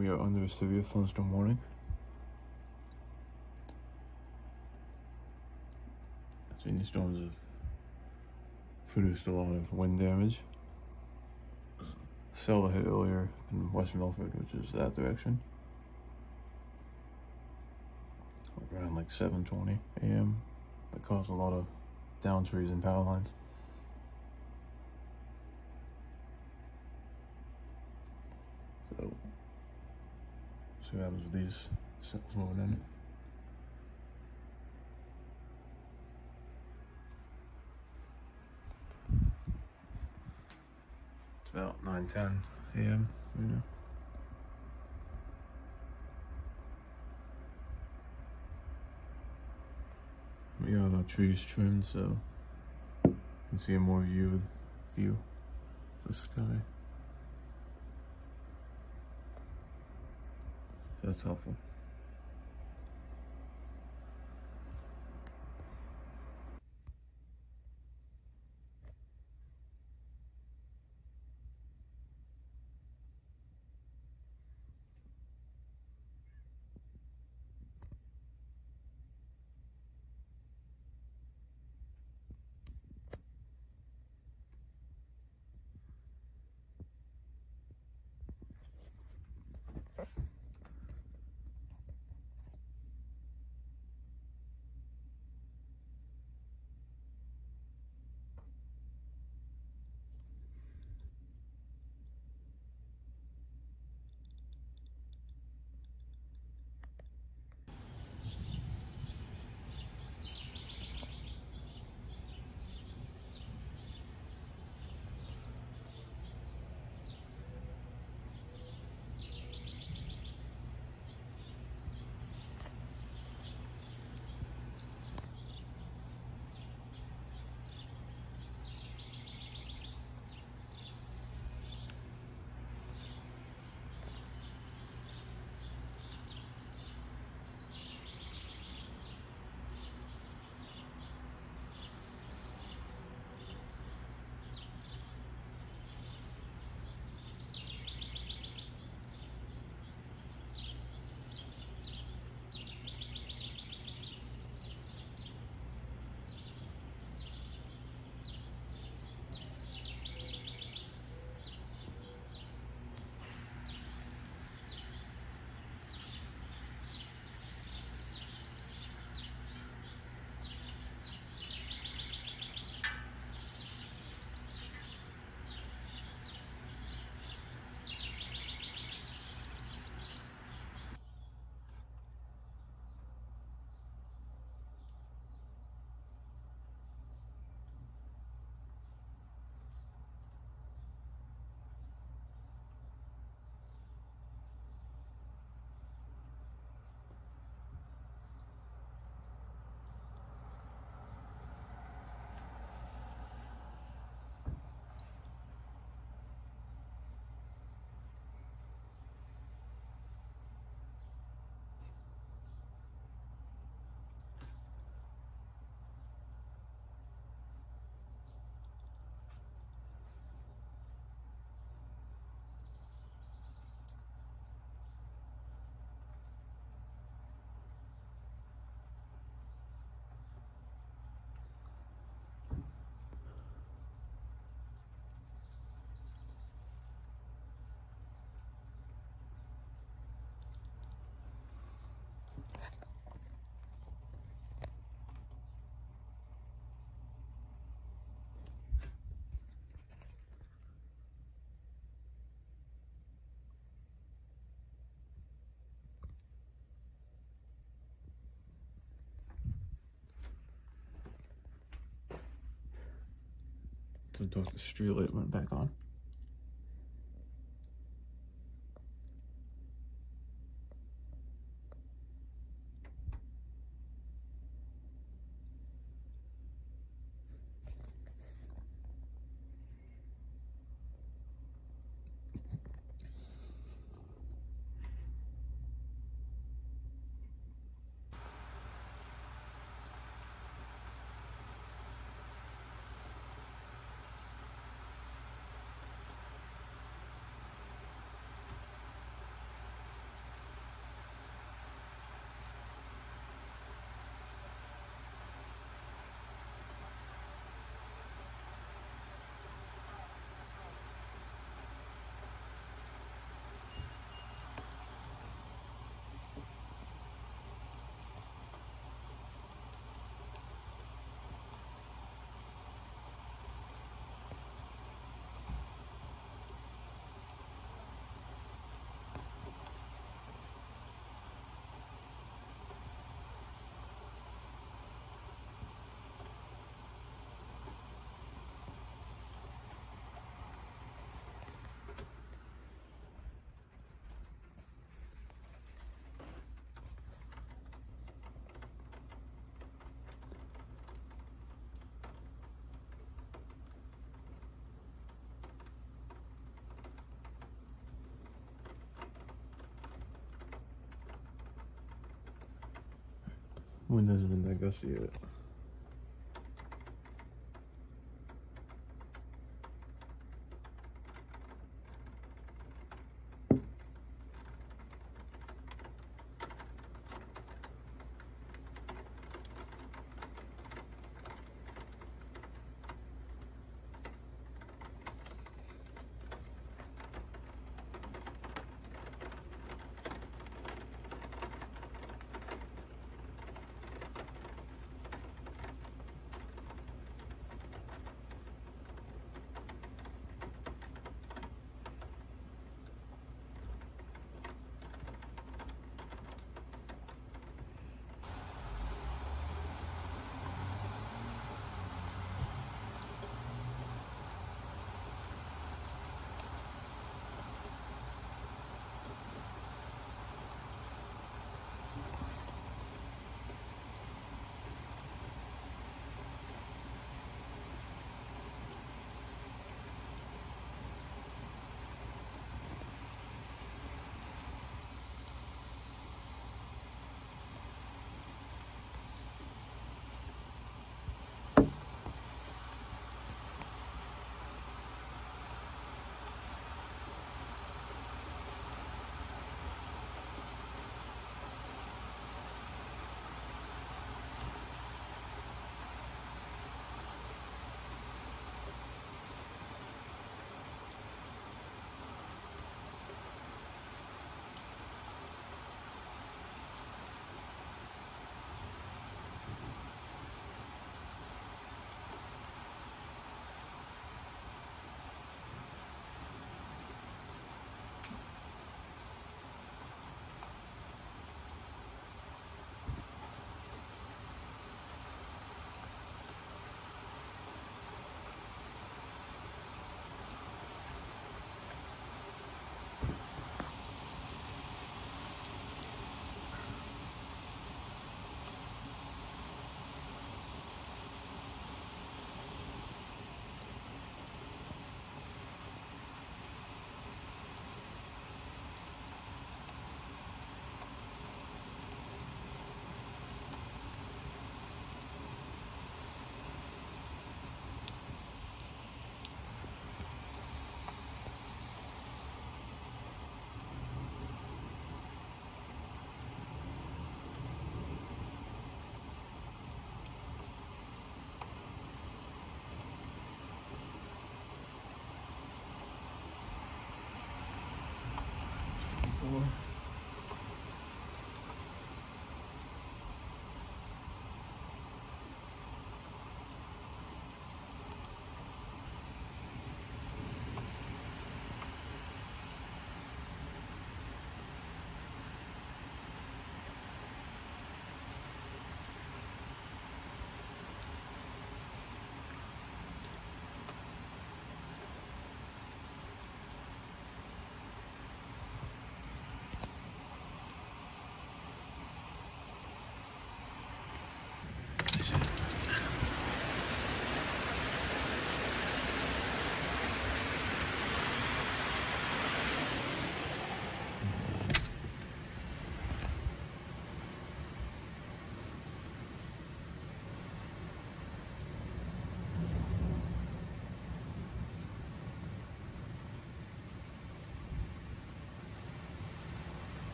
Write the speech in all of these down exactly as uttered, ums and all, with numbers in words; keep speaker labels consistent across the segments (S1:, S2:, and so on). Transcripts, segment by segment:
S1: We are under a severe thunderstorm warning. So these storms have produced a lot of wind damage. Cell hit earlier in West Milford, which is that direction, around like seven twenty a m That caused a lot of down trees and power lines. So, see what happens with these cells moving in. It's about nine ten a m right now. We have the trees trimmed so you can see a more view view of the sky. That's helpful. So the street light went back on. Wind hasn't been that gusty yet.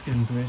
S1: getting crazy.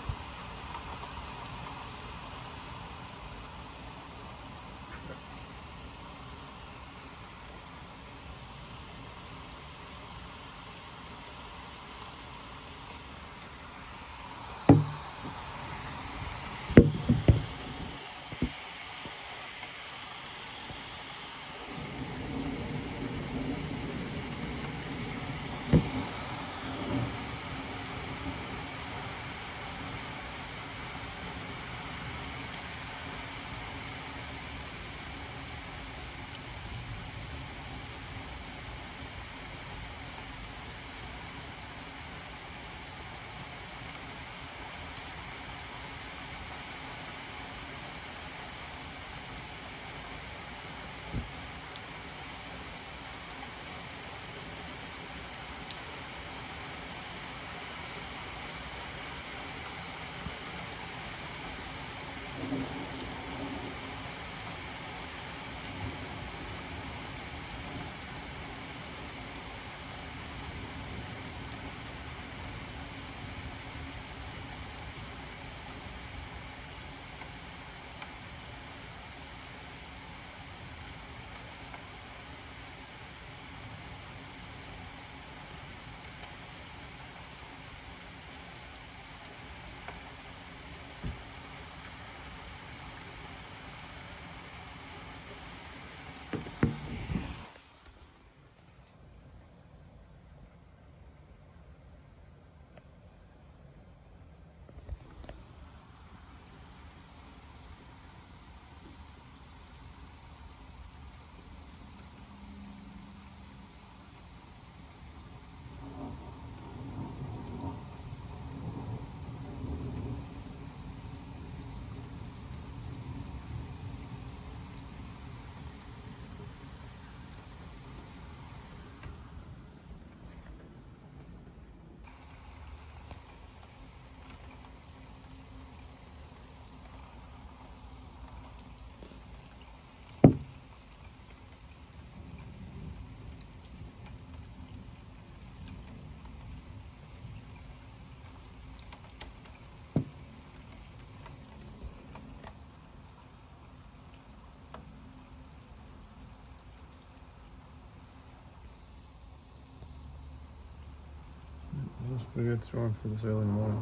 S1: It was a pretty good storm for this early in the morning.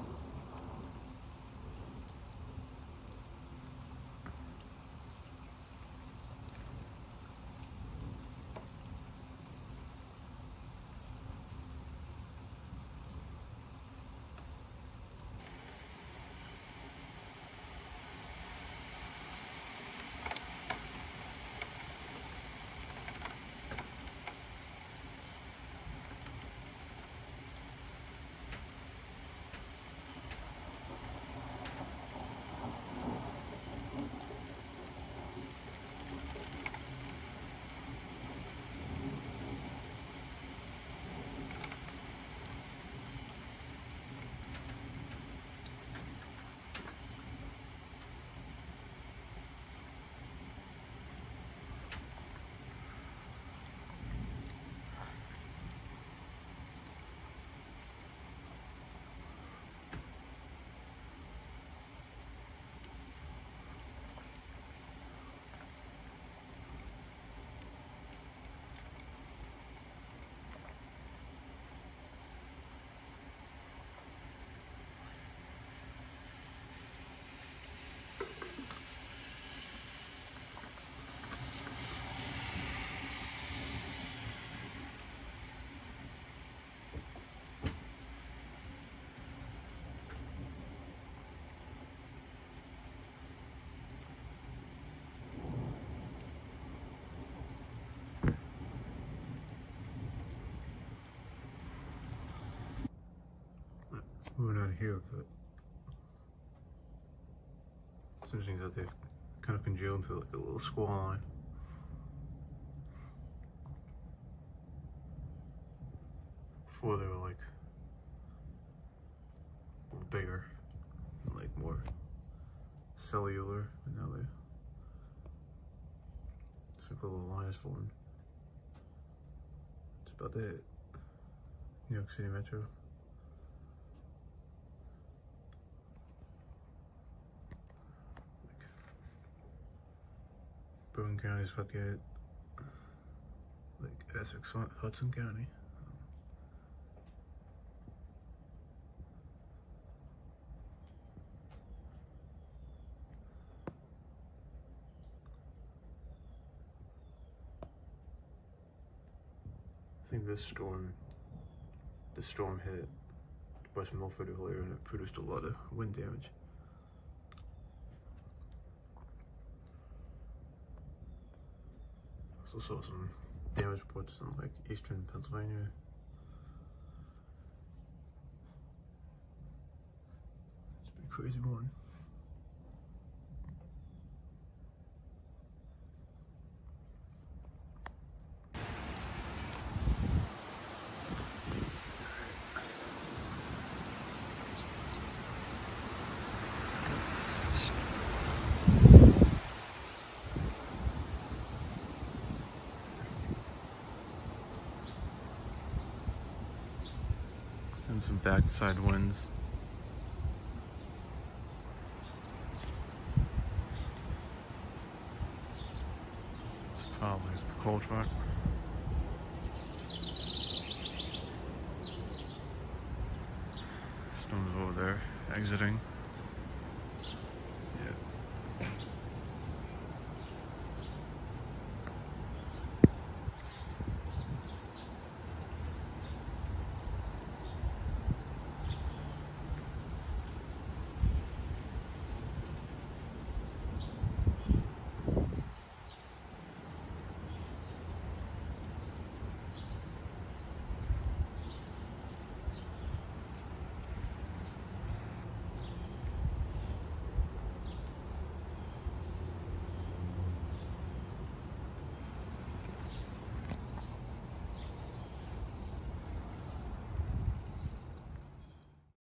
S1: Moving out of here, but it's interesting that they kind of congealed into like a little squall line. Before they were like a little bigger and like more cellular, and now they it's like a little line is formed. It's about it. New York City Metro. neighboring counties about to get like Essex, Hudson County. I think this storm, this storm hit West Milford earlier and it produced a lot of wind damage. Also saw some damage reports in like eastern Pennsylvania. It's a pretty crazy morning. And some backside winds. It's probably the cold front. Storm's over there, exiting.